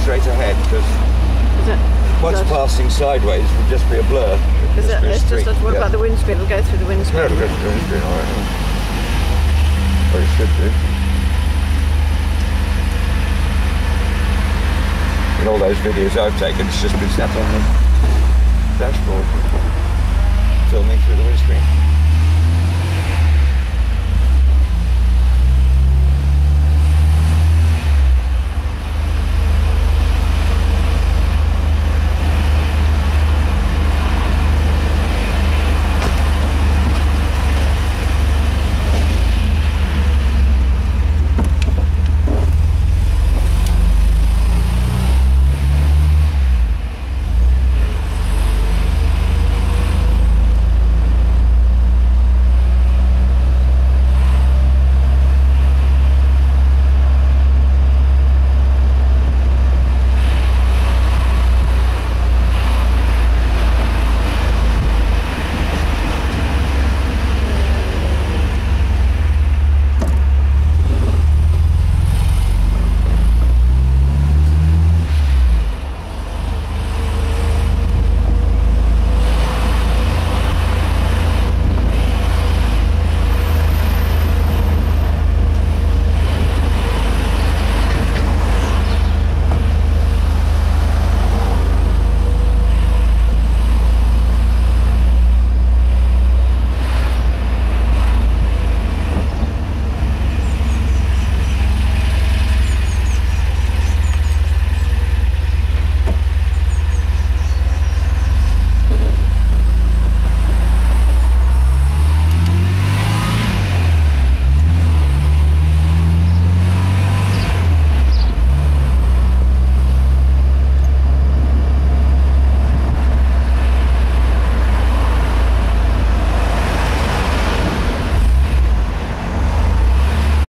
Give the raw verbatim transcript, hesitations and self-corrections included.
straight ahead because what's that, passing sideways would just be a blur. Is Just it, be a it's street. just, what Yeah. about the windscreen? It'll go through the windscreen. Yeah, it'll go through the windscreen, all right. Well, it should do. In all those videos I've taken, it's just been sat on the dashboard, filming through the windscreen.